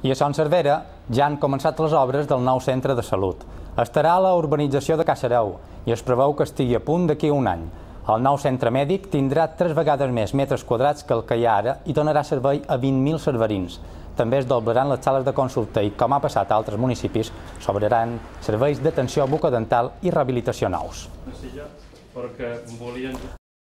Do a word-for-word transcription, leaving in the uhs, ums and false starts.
I a Son Cervera ja han començat les obres del nou centre de salut. Estarà a la urbanització de Caçareu i es preveu que estigui a punt d'aquí a un any. El nou centre mèdic tindrà tres vegades més metres quadrats que el que hi ha ara i donarà servei a vint mil cerverins. També es doblaran les sales de consulta i, com ha passat a altres municipis, s'obriran serveis d'atenció bucodental i rehabilitació nous. Perquè volien...